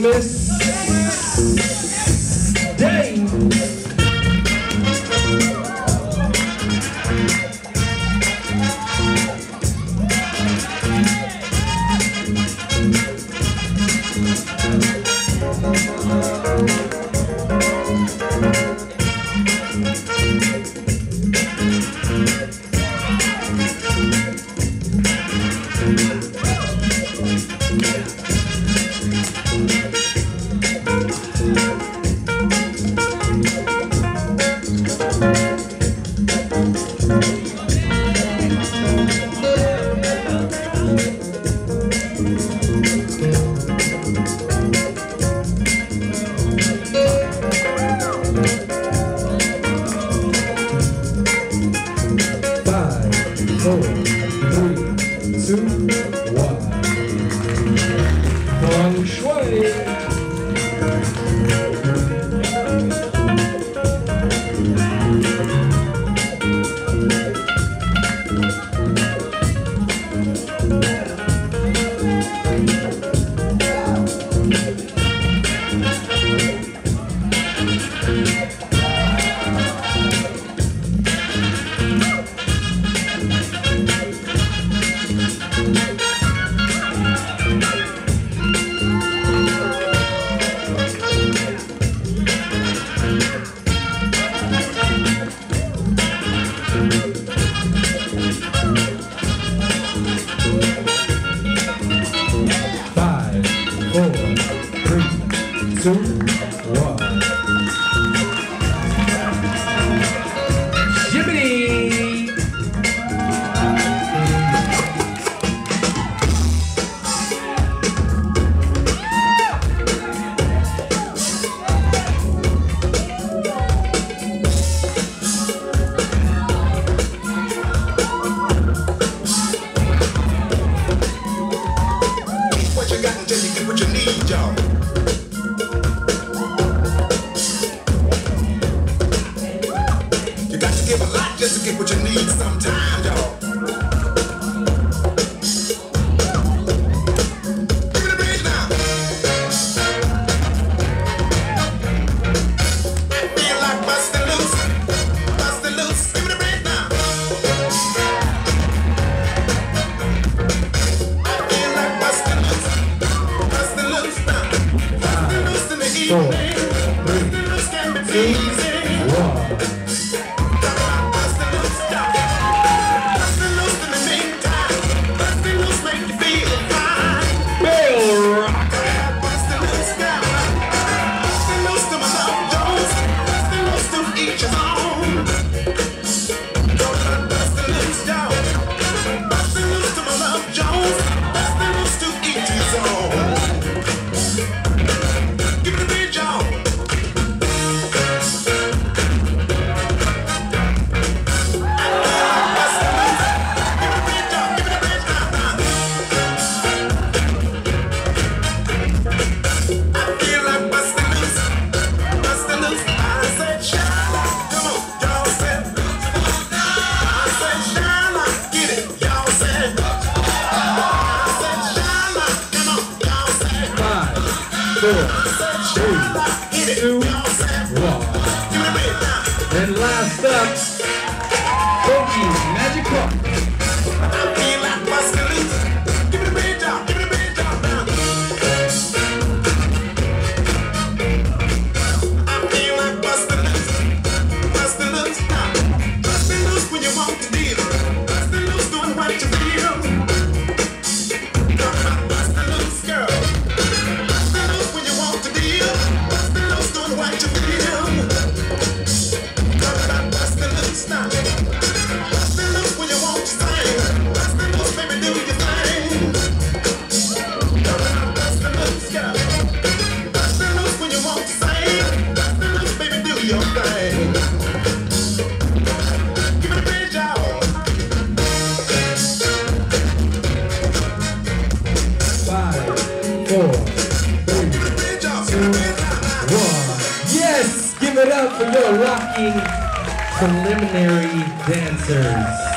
famous Dave. Feng Shui. Two, one. Jiminy! What you got until you get what you need, y'all. Give a lot just to get what you need sometimes, y'all. Give me the bridge now. I feel like busting loose, busting loose. Give me the bridge now. I feel like busting loose now. Busting loose in the evening. Busting loose can be easy. Four, three, two, one. And last up, Funky's Magic Park. I feel like busting loose. Give me the bridge out, give me the bridge out now. I feel like busting loose now. Busting loose when you want to deal. Busting loose doing what you feel. Talk about busting loose, girl. What you feel? Talk about bustin' loose now. Bustin' loose when you want to sing. Bustin' loose, baby, do your thing. Talk about bustin' loose, girl. Bustin' loose when you want to sing. Bustin' loose, baby, do your thing. Give me the bridge out. 5, 4, 3, 2, 1. Yes! Give it up for your rocking preliminary dancers.